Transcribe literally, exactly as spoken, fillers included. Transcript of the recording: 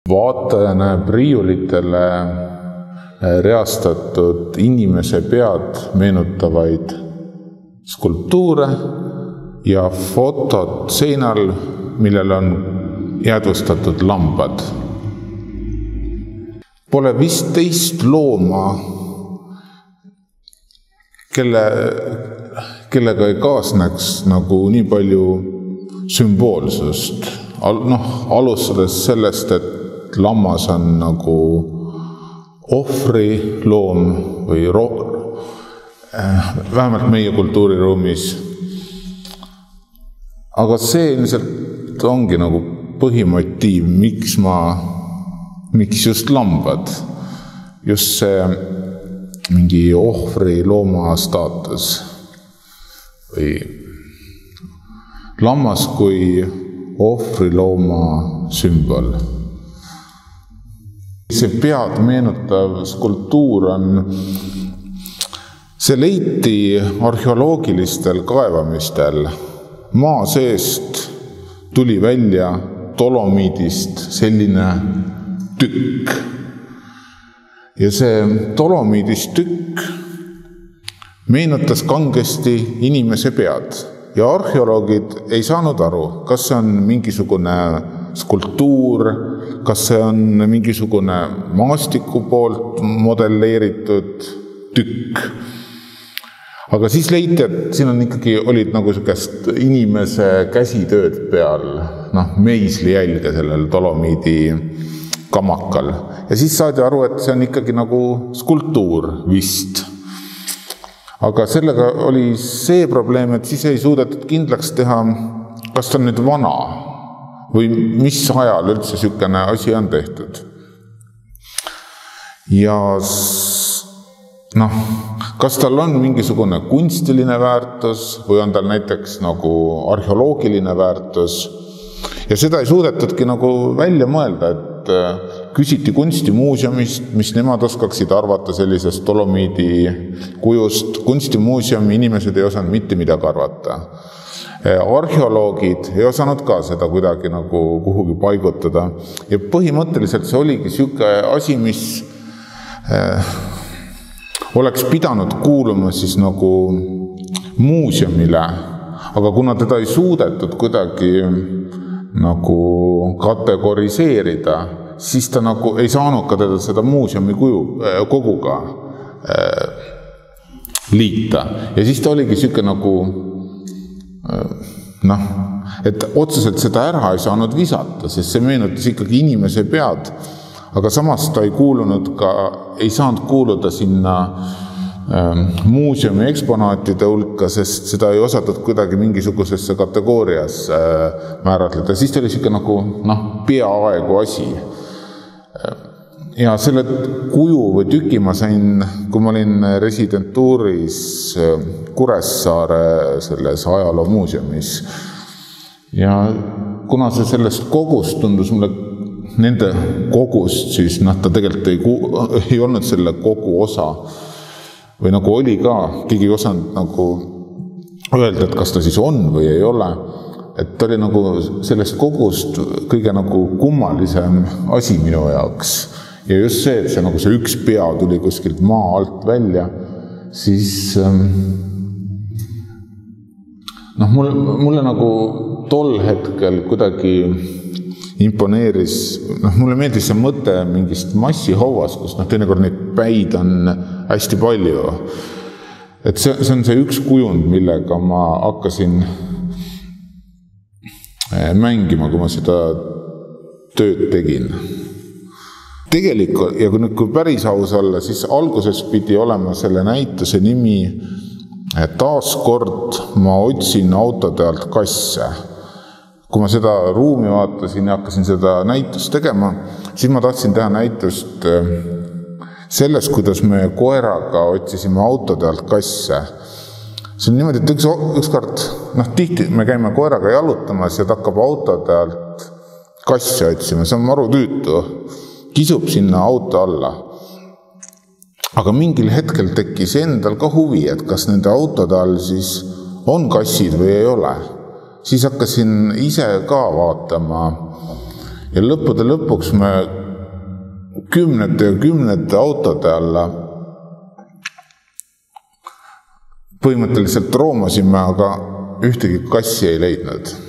Vaataja näeb riiulitele reastatud inimese pead meenutavaid skulptuure ja fotod seinal, millel on jäädvustatud lambad. Pole vist teist looma, kelle, kellega ei kaasneks nagu nii palju sümboolsust. Al, noh, alustades sellest, et lammas on nagu ohvri loom või ro- äh, vähemalt meie kultuuriruumis. Aga see ilmselt ongi nagu põhimotiiv, miks ma, miks just lambad, just see mingi ohvri looma staatus või lammas kui ohvri looma sümbol. See pead meenutav skulptuur on, see leiti arheoloogilistel kaevamistel. Maa seest tuli välja dolomiidist selline tükk. Ja see dolomiidist tükk meenutas kangesti inimese pead. Ja arheoloogid ei saanud aru, kas see on mingisugune skulptuur, kas see on mingisugune maastiku poolt modelleeritud tükk. Aga siis leiti, et siin on ikkagi olid nagu sellist inimese käsitööd peal, noh, meisli jälge sellel dolomiidi kamakal. Ja siis saadi aru, et see on ikkagi nagu skulptuur vist. Aga sellega oli see probleem, et siis ei suudetud kindlaks teha, kas ta on nüüd vana või mis ajal üldse sükene asi on tehtud. Ja noh, kas tal on mingisugune kunstiline väärtus või on tal näiteks nagu arheoloogiline väärtus. Ja seda ei suudetudki nagu välja mõelda, et küsiti kunstimuuseumist, mis nemad oskaksid arvata sellisest dolomiidi kujust. Kunstimuuseumi inimesed ei osanud mitte midagi arvata. Arheoloogid ei osanud ka seda kuidagi nagu kuhugi paigutada. Ja põhimõtteliselt see oligi siuke asi, mis oleks pidanud kuuluma siis nagu muuseumile, aga kuna teda ei suudetud kuidagi nagu kategoriseerida, siis ta nagu ei saanud ka teda seda muuseumi kuju, koguga äh, liita. Ja siis ta oligi siuke nagu äh, noh, et otseselt seda ära ei saanud visata, sest see meenutas ikkagi inimese pead. Aga samas ta ei kuulunud ka, ei saanud kuuluda sinna äh, muuseumi eksponaatide hulka, sest seda ei osatud kuidagi mingisugusesse kategoorias äh, määratleda. Siis ta oli siuke nagu noh, peaaegu asi. Ja selle kuju või tüki ma sain, kui ma olin residentuuris Kuressaare selles ajaloomuuseumis. Ja kuna see sellest kogust tundus mulle nende kogust, siis noh, ta tegelikult ei, ei olnud selle kogu osa. Või nagu oli ka, keegi ei osanud nagu öelda, et kas ta siis on või ei ole. Et ta oli nagu sellest kogust kõige nagu kummalisem asi minu jaoks. Ja just see, et see, nagu see üks pea tuli kuskilt maa alt välja, siis noh, mulle, mulle nagu tol hetkel kuidagi imponeeris, noh, mulle meeldis see mõte mingist massihauvast, kus noh, teinekord neid päid on hästi palju. Et see, see on see üks kujund, millega ma hakkasin mängima, kui ma seda tööd tegin. Tegelikult, ja kui, kui päris aus olla, siis alguses pidi olema selle näituse nimi Taaskord ma otsin autode alt kasse. Kui ma seda ruumi vaatasin ja hakkasin seda näitust tegema, siis ma tahtsin teha näitust sellest, kuidas me koeraga otsisime autode alt kasse. See on niimoodi, et üks, üks kord, noh, tihti me käime koeraga jalutamas ja ta hakkab autode alt kasse otsima. See on maru tüütu, kisub sinna auto alla. Aga mingil hetkel tekkis endal ka huvi, et kas nende autode all siis on kassid või ei ole. Siis hakkasin ise ka vaatama ja lõppude lõpuks me kümnete ja kümnete autode alla põhimõtteliselt roomasime, aga ühtegi kassi ei leidnud.